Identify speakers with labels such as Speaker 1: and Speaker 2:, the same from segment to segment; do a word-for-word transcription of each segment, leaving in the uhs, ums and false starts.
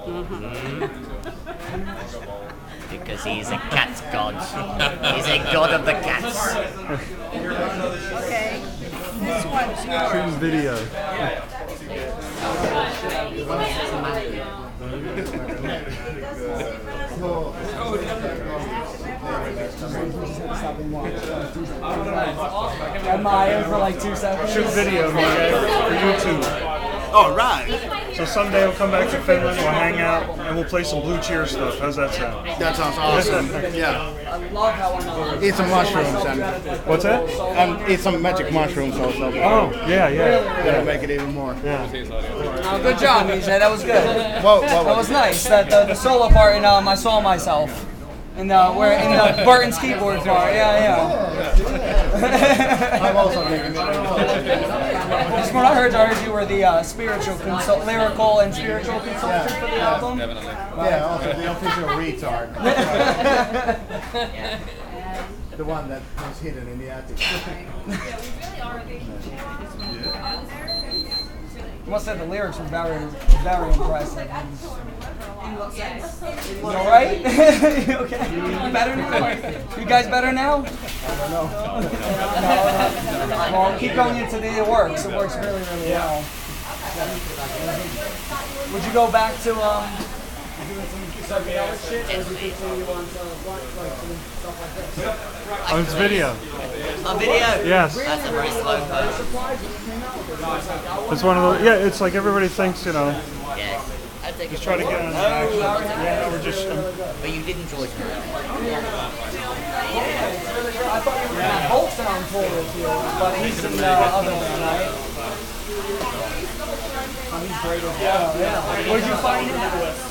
Speaker 1: Mm-hmm. Because he's a cat god. He's a god of the cats.
Speaker 2: Okay. This one's yours.
Speaker 3: Shooting video.
Speaker 4: Admire for like two seconds.
Speaker 3: Shoot video, man, for YouTube.
Speaker 5: All right.
Speaker 3: So someday we'll come back to Finland, we'll hang out, and we'll play some Blue Cheer stuff. How's that sound?
Speaker 5: That sounds awesome. Yeah.
Speaker 4: I love how I know.
Speaker 5: Eat some mushrooms and
Speaker 3: What's that?
Speaker 5: and eat some magic mushrooms also.
Speaker 3: Oh, yeah, yeah.
Speaker 5: That'll make it even more.
Speaker 3: Yeah.
Speaker 4: Oh, good job, Mige. That was good.
Speaker 5: Whoa, whoa,
Speaker 4: That
Speaker 5: whoa.
Speaker 4: was nice. That the, the solo part in um, I Saw Myself. In the where in the Burton's keyboard part. Yeah, yeah.
Speaker 5: I'm also making it.
Speaker 4: Just when I heard, I heard you were the uh, spiritual consult, lyrical and spiritual consultant for the album.
Speaker 5: Yeah, also the official retard. The one that was hidden in the attic.
Speaker 4: I must say the lyrics were very, very impressive. You all right? You okay? You better now? You guys better now? I don't know. No, no. Well, keep going into the works. It works really, really well. Would you go back to um, doing some psychedelic shit, or would you continue on to like some stuff like this?
Speaker 3: Oh, it's video.
Speaker 1: A video?
Speaker 3: Yes.
Speaker 1: That's a very slow post.
Speaker 3: It's one of those, yeah, it's like everybody thinks, you know,
Speaker 1: Yeah.
Speaker 3: just try to get on the action. Yeah, we're just, um,
Speaker 1: But you did enjoy it.
Speaker 4: I thought you were going to Bolt Sound tour with you, but he's in the other band, right? Oh, he's great as well, yeah. Where'd you find him?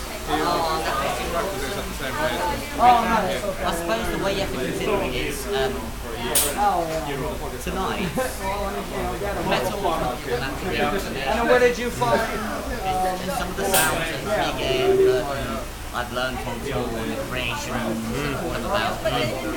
Speaker 4: Oh, nice, okay.
Speaker 1: I suppose the way you have to consider it is, um,
Speaker 4: Oh, yeah.
Speaker 1: tonight, metal was not naturally
Speaker 4: And then where did you find um,
Speaker 1: some of the sounds and Mige and Burton I've learned from tour and the creation and all about.
Speaker 2: Oh,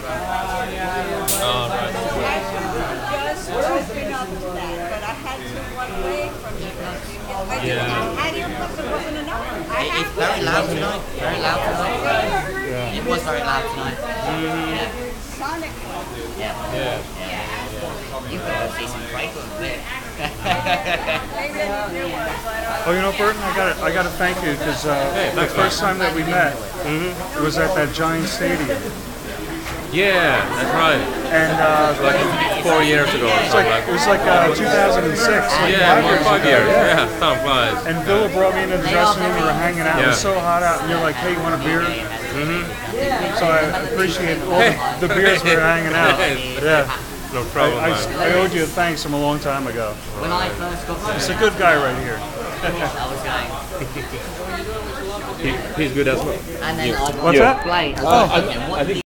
Speaker 2: just open up to that, but I had to run away from it. I didn't, I had him, but there wasn't enough. I
Speaker 1: It,
Speaker 2: had
Speaker 1: it's very loud tonight, very loud tonight.
Speaker 3: yeah.
Speaker 1: It was very loud tonight. Yeah.
Speaker 2: Sonic.
Speaker 1: Yeah. Yeah. You can go see some Cradle of Filth.
Speaker 3: Oh, you know, Burton, I got I got to thank you because uh, the first time that we met, it was at that giant stadium,
Speaker 6: Yeah, that's right.
Speaker 3: and uh,
Speaker 6: Like four years ago or
Speaker 3: it's like
Speaker 6: something like
Speaker 3: it was like uh, two thousand six, like
Speaker 6: Yeah,
Speaker 3: five
Speaker 6: more
Speaker 3: years
Speaker 6: five
Speaker 3: ago.
Speaker 6: years. Yeah, time flies.
Speaker 3: And Ville brought me into the dressing room. We were hanging out. It was
Speaker 6: Yeah.
Speaker 3: so hot out, and you're like, "Hey, you want a beer?" Mm-hmm. So I appreciate all the, the beers we were hanging out. Yeah,
Speaker 6: No problem,
Speaker 3: I,
Speaker 6: man.
Speaker 3: I, I owed you a thanks from a long time ago.
Speaker 1: When I first got
Speaker 3: He's
Speaker 1: there,
Speaker 3: a good guy right here.
Speaker 1: I was going.
Speaker 6: He, he's good as well.
Speaker 1: And then I
Speaker 3: What's that?
Speaker 1: played.
Speaker 6: Uh, I-
Speaker 1: What
Speaker 6: I think